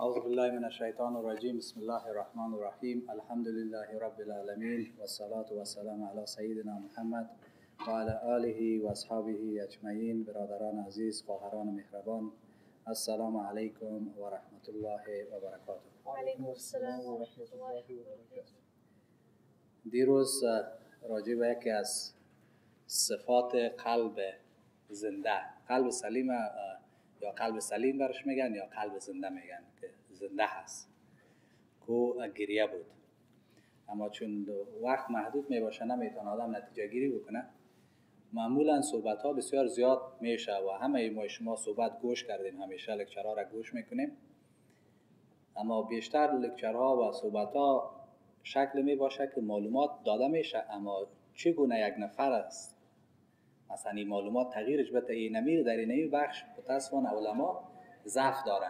اعوذ بالله من الشیطان الرجیم. بسم الله الرحمن الرحیم. الحمد لله رب العالمین والصلاة والسلام علی سیدنا محمد و علی آله و اصحابه اجمعین. برادران عزیز، خواهران مهربان، السلام علیکم و رحمت الله و برکاته. و علیکم السلام و رحمت الله و برکاته. دیروز راجع به یکی از صفات قلب زنده، قلب سلیم یا قلب سلیم برش میگن یا قلب زنده میگن که زنده هست، که گریه بود. اما چون وقت محدود میباشه نمیتونه آدم نتیجه گیری بکنه. معمولا صحبت ها بسیار زیاد میشه و همه ما شما صحبت گوش کردیم، همیشه لکچرها را گوش میکنیم، اما بیشتر لکچرها و صحبت ها شکل میباشه که معلومات داده میشه، اما چگونه یک نفر است مثلا این معلومات تغییرش بده این نمیر در این بخش متاسفانه علما ضعف دارن.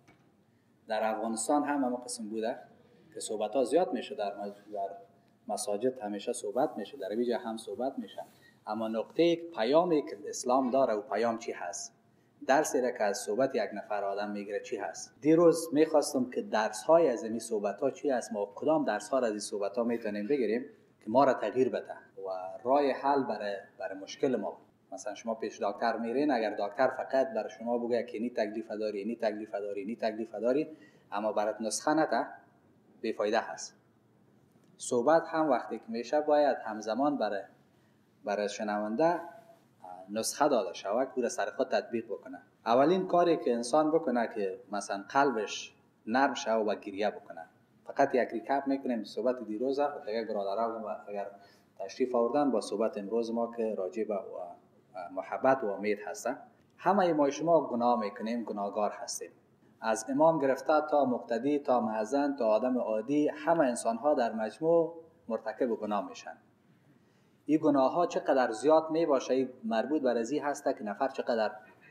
در افغانستان هم همه قسم بوده که صحبت ها زیاد میشه، در مساجد همیشه صحبت میشه، در ویژه هم صحبت میشه، اما نقطه پیامی که اسلام داره و پیام چی هست، درسی را که از صحبت یک نفر آدم میگیره چی هست. دیروز میخواستم که درس های از این صحبت ها چی هست، ما کدام درس ها از این صحبت ها میتونیم بگیریم که ما را تغییر بده و راه حل برای مشکل ما. مثلا شما پیش دکتر میرین، اگر دکتر فقط برای شما بگه که اینی تکلیف داری، اینی تکلیف داری، اینی تکلیف داری، اما برات نسخه نده، بیفایده هست. صحبت هم وقتی که میشه باید همزمان برای شنونده نسخه داده شود که سر خود تطبیق بکنه. اولین کاری که انسان بکنه که مثلا قلبش نرم شود و گریه بکنه. فقط یک ریکپ میکنیم صحبت دیروز و دیگه برادران اگر تشریف آوردن با صحبت امروز ما که راجع به محبت و امید هست. همه ما شما گناه میکنیم، گناهگار هستیم. از امام گرفته تا مقتدی تا مأذن تا آدم عادی، همه انسان ها در مجموع مرتکب گناه میشن. این گناه ها چقدر زیاد می باشه، این مربوط بر ازی هسته که نفر چقدر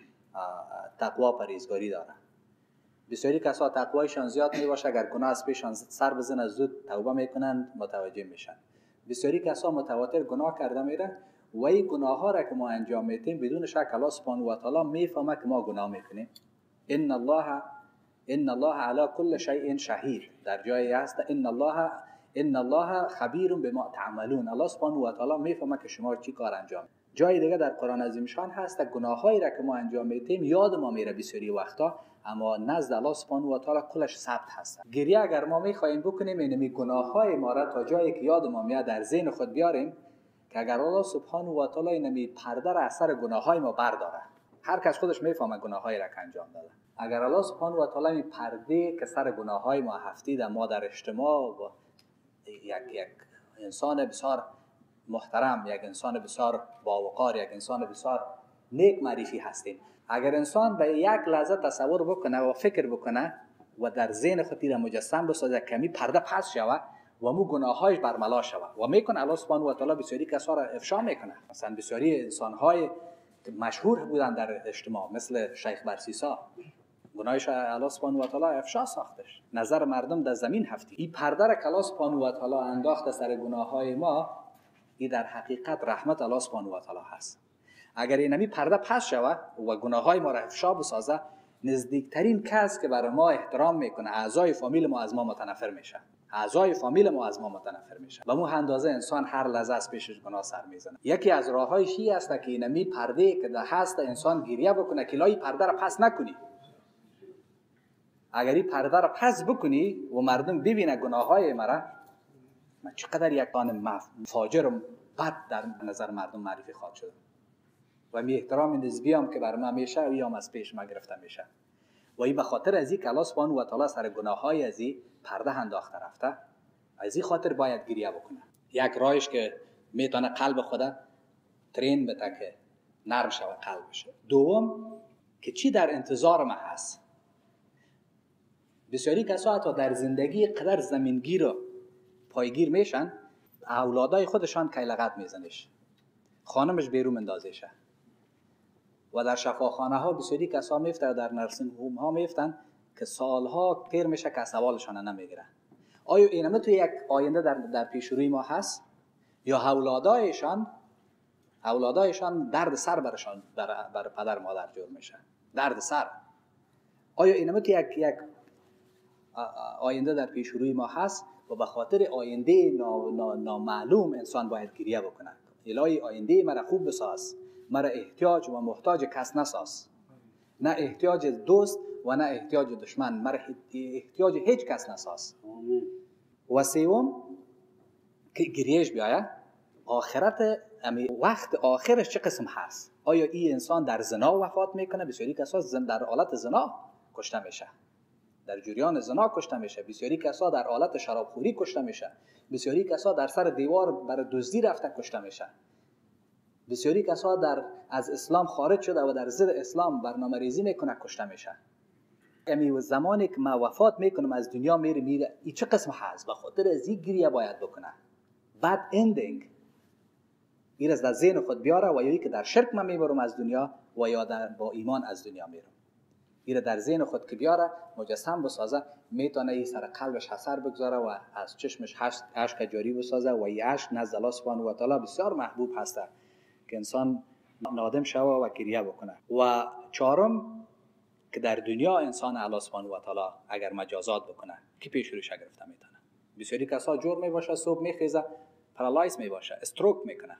تقوا پرهیزگاری داره. بسیاری کسا تقوایشان زیاد می باشه، اگر گناه از پیشان سر بزنه زود توبه میکنن، متوجه میشن. بسیاری کسا متواتر گناه کرده میره و این گناه ها را که ما انجام میدیم بدون شک الله سبحانه و تعالی میفهمه که ما گناه میکنیم. ان الله علی کل شیء شهید. در جایی هست ان الله خبیر بما تعملون. الله سبحانه و تعالی میفهمه که شما چی کار انجام. جای دیگه در قرآن عظیم شان هست گناهایی را که ما انجام میدیم یاد ما میره بسیاری وقتا، اما نزد الله سبحانه و تعالی کلش ثبت هست. گریه اگر ما میخوایم بکنیم اینمی گناههای ما را تا جایی که یاد ما میاد در ذهن خود بیاریم که اگر الله سبحانه و تعالی اینمی پرده را از سر گناههای ما برداره، هر کس خودش میفهمه گناهایی را که انجام داده. اگر الله سبحانه و تعالی پرده که سر گناههای ما هفتید، ما در اجتماع و یک انسان بسیار محترم، یک انسان بسیار باوقار، یک انسان بسیار نیک معرفی هستیم، اگر انسان به یک لحظه تصور بکنه و فکر بکنه و در ذهن خودی را مجسم بسازه کمی پرده پس شود و مو گناهایش برملا شود و میکنه، الله سبحانه و تعالی بسیاری کسا را افشا میکنه. مثلا بسیاری انسانهای مشهور بودن در اجتماع مثل شیخ برسیسا، گناهش الله سبحانه و تعالی افشا ساختش، نظر مردم در زمین هفتی. این پرده را که الله سبحانه و تعالی انداخته سر گناههای ما، این در حقیقت رحمت الله سبحانه و تعالی هست. اگر اینمی پرده پس شود و گناههای ما را افشا بسازه، نزدیکترین کس که برای ما احترام میکنه، اعضای فامیل ما از ما متنفر میشه. اعضای فامیل ما از ما متنفر میشه. و مو اندازه انسان هر لحظه از پیشش گناه سر میزنه. یکی از راههایش این است که اینمی پرده که هست انسان گریه بکنه که لای پرده را پس نکنی. اگر این پرده را پس بکنی و مردم ببینه گناههای مرا، من چقدر یک آن فاجر و بد در نظر مردم معرفی خواهد شد و می احترام نسبی هم که بر من میشه و هم از پیش ما گرفته میشه. و این به خاطر از این که الله سبحانه و تعالی سر گناههای از این پرده انداخته رفته، از این خاطر باید گریه بکنه. یک راهش که میتونه قلب خدا ترین بده که نرم شود قلبش. دوم که چی در انتظار ما هست. بسیاری کسا حتی در زندگی قدر زمینگیر و پایگیر میشن، اولادای خودشان کیلغت میزنش، خانمش بیرون اندازشه و در شفاخانه ها بسیاری کسا میفتن، در نرسینگ هوم ها میفتن که سالها تیر میشه که سوالشان نمیگیره. آیا اینم تو یک آینده در پیش روی ما هست یا اولادایشان درد سر برشان بر پدر مادر جور میشه؟ درد سر. آیا اینم تو یک آینده در پیش روی ما هست و به خاطر آینده نامعلوم انسان باید گریه بکنه. الهی آینده مرا خوب بساز، مرا احتیاج و محتاج کس نساز، نه احتیاج دوست و نه احتیاج دشمن، مرا احتیاج هیچ کس نساز. و سوم که گریهش بیاید آخرت، وقت آخرش چه قسم هست؟ آیا این انسان در زنا وفات میکنه؟ بسیاری کسا در حالت زنا کشته میشه، در جریان زنا کشته میشه. بسیاری کسا در حالت شرابخوری کشته میشه. بسیاری کسا در سر دیوار برای دزدی رفته کشته میشه. بسیاری کسا از اسلام خارج شده و در ضد اسلام برنامه‌ریزی میکنه کشته میشه. و زمانی که ما وفات میکنم از دنیا میره این چه قسم هست؟ به خاطر از این گریه باید بکنه. bad ending این از در ذهن خود بیاره و یا که در شرک من میبرم از دنیا و یا با ایمان از دنیا میرم. این در ذهن خود که بیاره مجسم بسازه، میتونه این سر قلبش اثر بگذاره و از چشمش اشک جاری بسازه و این اشک نزد الله سبحانه و تعالی بسیار محبوب هسته که انسان نادم شوه و گریه بکنه. و چهارم که در دنیا انسان الله سبحانه و تعالی اگر مجازات بکنه که پیش روش گرفته میتونه. بسیاری کسا جور میباشه، صبح میخیزه پارالایز میباشه، استروک میکنه.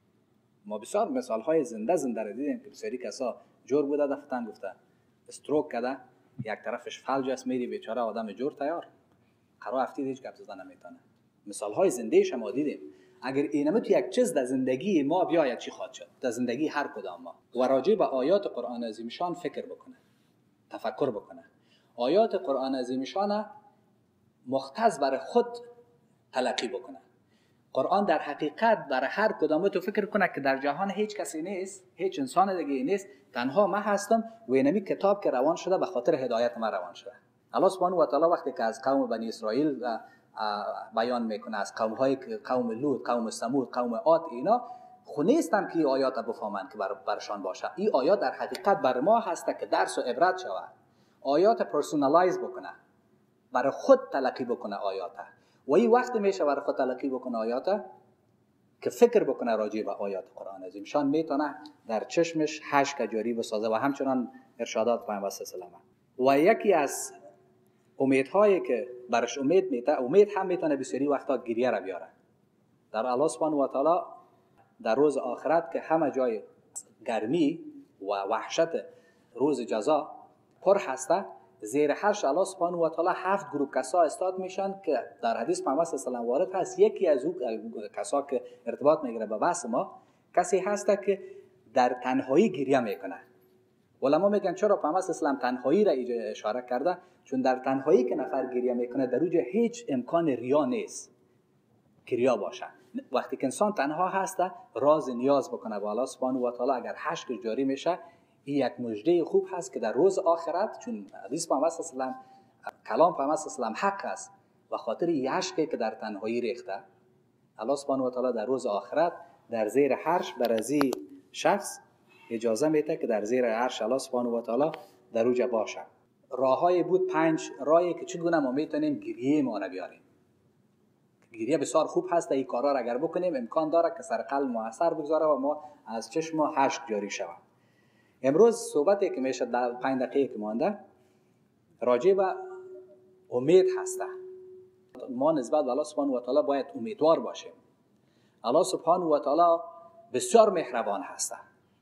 ما بسیار مثال های زنده رو دیدیم که بسیاری کسا جور بوده دفتن گفته استروک کرده، یک طرفش فلج است، میری بیچاره آدم جور تیار قرار هفته هیچ گپ زدن نمیتونه. مثال های زنده شما دیدیم. اگر اینم تو یک چیز در زندگی ما بیاید چی خواهد شد در زندگی هر کدام ما؟ و راجع به آیات قرآن عظیم شان فکر بکنه، تفکر بکنه. آیات قرآن عظیم شان مختص برای خود تلقی بکنه. قرآن در حقیقت برای هر کدام تو فکر کنه که در جهان هیچ کسی نیست، هیچ انسان دیگه نیست، تنها من هستم و اینمی کتاب که روان شده به خاطر هدایت من روان شده. الله سبحانه و تعالی وقتی که از قوم بنی اسرائیل بیان میکنه، از قوم لوط، قوم ثمود، قوم عاد، اینا خو نیستن که این آیات بفهمن که برشان باشه. این آیات در حقیقت بر ما هسته که درس و عبرت شود. آیات پرسونالایز بکنه، برای خود تلقی بکنه آیات. و این وقت میشه برای خود تلقی بکنه آیات که فکر بکنه راجع به آیات قرآن عظیم شان، میتونه در چشمش اشک جاری بسازه و همچنان ارشادات پیامبر صلی الله علیه و آله. و یکی از امیدهایی که برش امید هم میتونه بسیاری وقتا گریه را بیاره. در الله سبحانه و تعالی در روز آخرت که همه جای گرمی و وحشت روز جزا پر هسته، زیر حرش الله سبحانه و تعالی 7 گروه کسا استاد میشن که در حدیث پیامبر صلی الله علیه و آله وارد هست. یکی از اون کسا که ارتباط میگیره به بحث ما، کسی هست که در تنهایی گریه میکنه. علما میگن چرا پیامبر صلی الله علیه و آله تنهایی را اشاره کرده؟ چون در تنهایی که نفر گریه میکنه در اوج هیچ امکان ریا نیست که ریا باشه. وقتی که انسان تنها هست راز نیاز بکنه به الله سبحانه و تعالی، اگر اشک جاری میشه، این یک مژده خوب هست که در روز آخرت، چون حدیث پیامبر صلی الله علیه و آله کلام پیامبر صلی الله علیه و آله حق است و خاطر این اشکی که در تنهایی ریخته، الله سبحانه و تعالی در روز آخرت در زیر عرش برازی شخص اجازه میده که در زیر عرش الله سبحانه و تعالی در اوج باشه. راههای بود 5 راهی که چگونه ما میتونیم گریه ما را بیاریم. گریه بسیار خوب هست، این کارا را اگر بکنیم امکان داره که سر قلب ما اثر بگذاره و ما از چشم ما اشک جاری شود. امروز صحبتی که میشه در 5 دقیقه که مانده راجع به امید هسته. ما نسبت به الله سبحانه و تعالی باید امیدوار باشیم. الله سبحانه و تعالی بسیار مهربان هسته.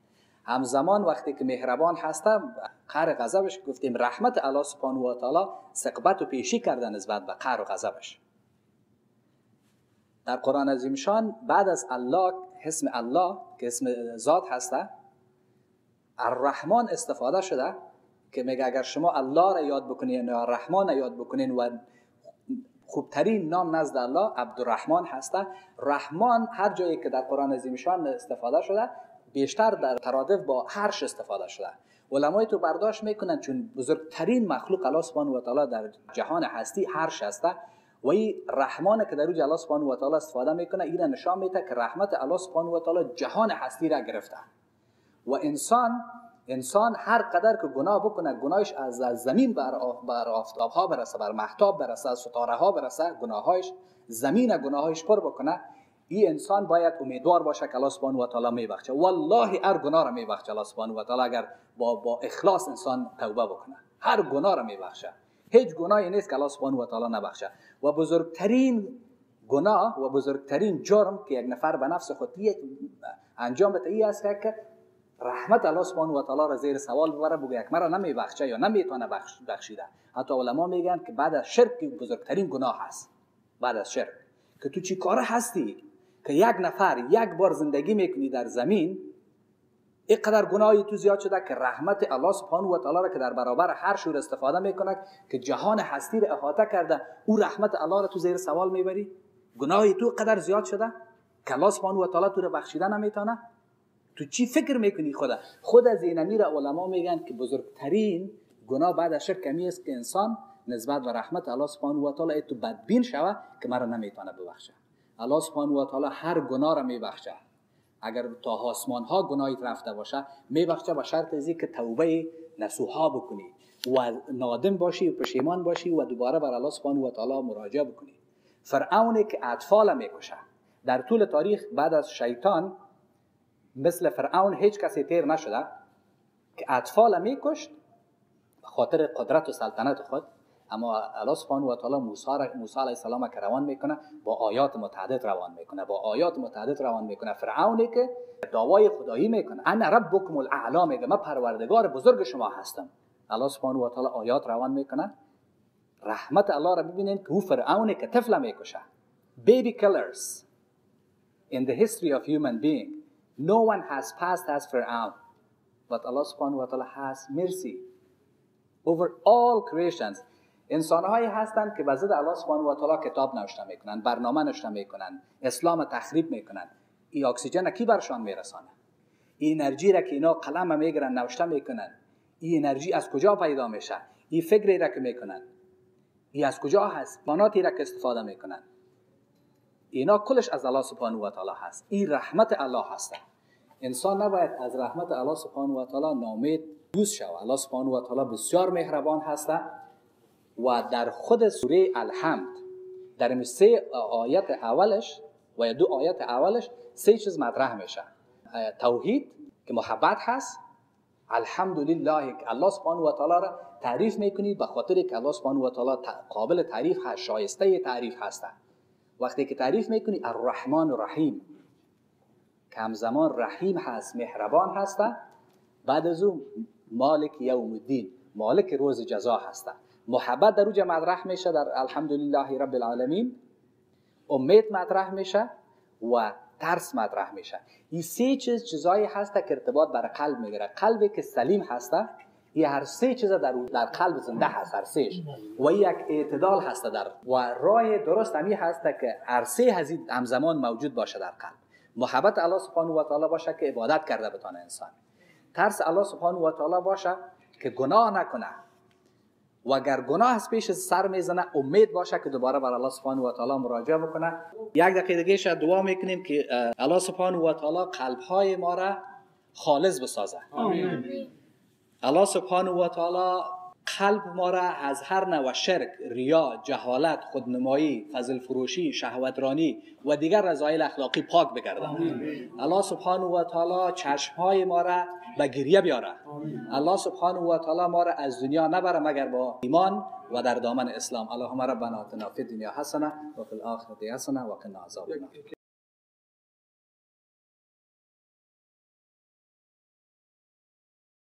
همزمان وقتی که مهربان هسته، قهر غضبش گفتیم رحمت الله سبحانه و تعالی سقبت و پیشی کرده نسبت به قهر و غضبش. در قرآن عظیم شان بعد از الله اسم الله که اسم ذات هسته، الرحمن استفاده شده که میگه اگر شما الله را یاد بکنین یا الرحمن را یاد بکنین و خوبترین نام نزد الله عبدالرحمن هسته. رحمان هر جایی که در قرآن عظیم شان استفاده شده بیشتر در ترادف با عرش استفاده شده. علمای تو برداشت میکنن چون بزرگترین مخلوق الله سبحانه و تعالی در جهان هستی عرش هسته و این رحمان که در اوج الله سبحانه و تعالی استفاده میکنه، این نشان میده که رحمت الله سبحانه و تعالی جهان هستی را گرفته. و انسان هر قدر که گناه بکنه، گناهش از زمین بر آفتاب ها برسه، بر مهتاب برسه، ستاره ها برسه، گناهایش زمین گناهایش پر بکنه، این انسان باید امیدوار باشه که الله سبحانه و تعالی میبخشه. والله هر گناه را میبخشه الله سبحانه و تعالی اگر با اخلاص انسان توبه بکنه، هر گناه را میبخشه. هیچ گناهی نیست که الله سبحانه و تعالی نبخشه. و بزرگترین گناه و بزرگترین جرم که یک نفر به نفس خود انجام بده این است که رحمت الله سبحانه و تعالی را زیر سوال ببره، بگه یک مرا نمیبخشه یا نمیتونه بخشیده. حتی علما میگن که بعد از شرک بزرگترین گناه هست. بعد از شرک که تو چی کاره هستی که یک نفر یک بار زندگی میکنی در زمین، اینقدر گناهی تو زیاد شده که رحمت الله سبحانه و تعالی را که در برابر هر شور استفاده میکنه که جهان هستی را احاطه کرده، او رحمت الله را تو زیر سوال میبری. گناهی تو قدر زیاد شده که الله سبحانه و تعالی تو را بخشیده نمیتونه. تو چی فکر میکنی؟ خود از این امیر علما میگن که بزرگترین گناه بعد از شرک کمی است که انسان نسبت به رحمت الله سبحانه و تعالی تو بدبین شوه که مرا نمیتونه ببخشه. الله سبحانه و تعالی هر گناه را میبخشه. اگر تا آسمان ها گناهی رفته باشه میبخشه، با شرط ازی که توبه نصوحا بکنی و نادم باشی و پشیمان باشی و دوباره بر الله سبحانه و تعالی مراجعه بکنی. فرعونی که اطفال میکشه در طول تاریخ بعد از شیطان مثل فرعون هیچ کسی تیر نشده که اطفال میکشت به خاطر قدرت و سلطنت خود. اما الله سبحانه و تعالی موسی علیه السلام که روان میکنه با آیات متعدد روان میکنه. فرعونی که دعوای خدایی میکنه انا ربکم الاعلی، میگه من پروردگار بزرگ شما هستم. الله سبحانه و تعالی آیات روان میکنه. رحمت الله را ببینین که او فرعونی که طفل میکشه. baby killers in the history of human being, no one has passed as Fir'aun, but Allah subhanahu wa ta'ala has mercy over all creations. انسان‌هایی هستند که به ضد الله سبحانه و تعالی کتاب نوشته میکنن، برنامه نوشته میکنن، اسلام تخریب میکنن. این اکسیژن کی برشان میرسانه؟ این انرژی را که اینا قلم میگیرن نوشته میکنن، این انرژی از کجا پیدا میشه؟ این فکری را که میکنن این از کجا هست؟ باناتی را که استفاده میکنن اینا کلش از الله سبحانه و تعالی هست. این رحمت الله هست. انسان نباید از رحمت الله سبحانه و تعالی ناامید دوست شود. الله سبحانه و تعالی بسیار مهربان هست و در خود سوره الحمد در 3 آیت اولش و 2 آیت اولش 3 چیز مطرح میشه. توحید که محبت هست، الحمدلله که الله سبحانه و تعالی را تعریف میکنی به خاطر که الله سبحانه و تعالی قابل تعریف هست، شایسته تعریف هست. وقتی که تعریف میکنی الرحمن الرحیم که همزمان رحیم هست، مهربان هست. بعد از اون مالک یوم الدین، مالک روز جزا هست. محبت در اوجه مطرح میشه در الحمدلله رب العالمین، امید مطرح میشه و ترس مطرح میشه. این 3 چیزایی هست که ارتباط بر قلب میگیره. قلبی که سلیم هست این هر 3 چیز در قلب زنده هست، هر 3 و یک اعتدال هست و راه درست همی هست که هر 3 همزمان موجود باشه در قلب. محبت الله سبحانه و تعالی باشه که عبادت کرده بتونه انسان، ترس الله سبحانه و تعالی باشه که گناه نکنه و اگر گناه از پیش سر میزنه امید باشه که دوباره بر الله سبحانه و تعالی مراجعه بکنه. 1 دقیقه دیگه شاید دعا میکنیم که الله سبحانه و تعالی قلب‌های ما را خالص بسازه. آمین. الله سبحانه و تعالی قلب ما را از هر نوع شرک، ریا، جهالت، خودنمایی، فضل فروشی، شهوترانی و دیگر رذایل اخلاقی پاک بگرداند. الله سبحانه و تعالی چشمهای ما را به گریه بیاره. الله سبحانه و تعالی ما را از دنیا نبره مگر با ایمان و در دامن اسلام. اللهم ربنا آتنا فی الدنیا حسنه و فی الاخره حسنه و قنا عذاب النار.